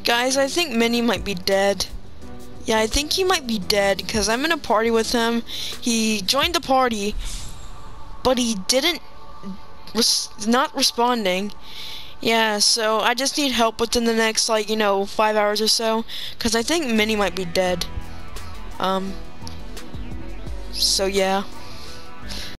Guys, I think Minnie might be dead. Yeah, I think he might be dead because I'm in a party with him. He joined the party, but he didn't not responding. Yeah, so I just need help within the next, like, 5 hours or so, because I think Minnie might be dead. So yeah.